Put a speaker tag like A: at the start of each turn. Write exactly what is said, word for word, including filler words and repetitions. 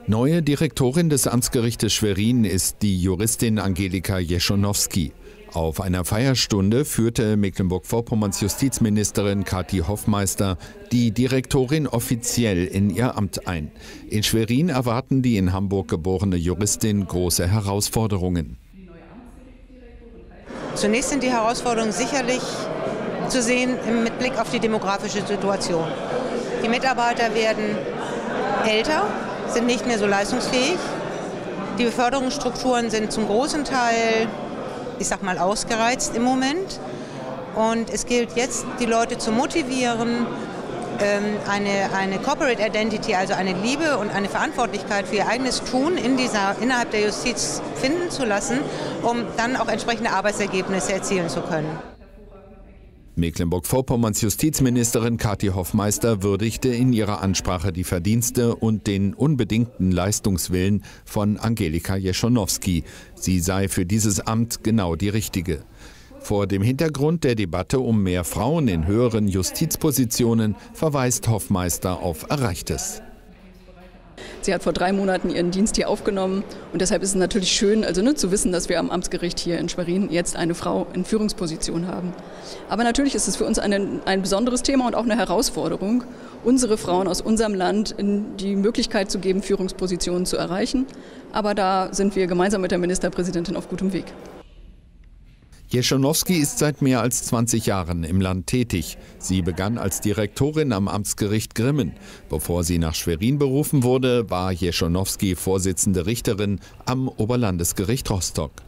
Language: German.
A: Neue Direktorin des Amtsgerichtes Schwerin ist die Juristin Angelika Jeschonowski. Auf einer Feierstunde führte Mecklenburg-Vorpommerns Justizministerin Kathi Hoffmeister die Direktorin offiziell in ihr Amt ein. In Schwerin erwarten die in Hamburg geborene Juristin große Herausforderungen.
B: Zunächst sind die Herausforderungen sicherlich zu sehen mit Blick auf die demografische Situation. Die Mitarbeiter werden älter, sind nicht mehr so leistungsfähig. Die Beförderungsstrukturen sind zum großen Teil, ich sag mal, ausgereizt im Moment. Und es gilt jetzt, die Leute zu motivieren, eine, eine Corporate Identity, also eine Liebe und eine Verantwortlichkeit für ihr eigenes Tun in dieser, innerhalb der Justiz finden zu lassen, um dann auch entsprechende Arbeitsergebnisse erzielen zu können.
A: Mecklenburg-Vorpommerns Justizministerin Kathi Hoffmeister würdigte in ihrer Ansprache die Verdienste und den unbedingten Leistungswillen von Angelika Jeschonowski. Sie sei für dieses Amt genau die Richtige. Vor dem Hintergrund der Debatte um mehr Frauen in höheren Justizpositionen verweist Hoffmeister auf Erreichtes.
C: Sie hat vor drei Monaten ihren Dienst hier aufgenommen und deshalb ist es natürlich schön, also ne, zu wissen, dass wir am Amtsgericht hier in Schwerin jetzt eine Frau in Führungsposition haben. Aber natürlich ist es für uns eine, ein besonderes Thema und auch eine Herausforderung, unsere Frauen aus unserem Land in die Möglichkeit zu geben, Führungspositionen zu erreichen. Aber da sind wir gemeinsam mit der Ministerpräsidentin auf gutem Weg.
A: Jeschonowski ist seit mehr als zwanzig Jahren im Land tätig. Sie begann als Direktorin am Amtsgericht Grimmen. Bevor sie nach Schwerin berufen wurde, war Jeschonowski Vorsitzende Richterin am Oberlandesgericht Rostock.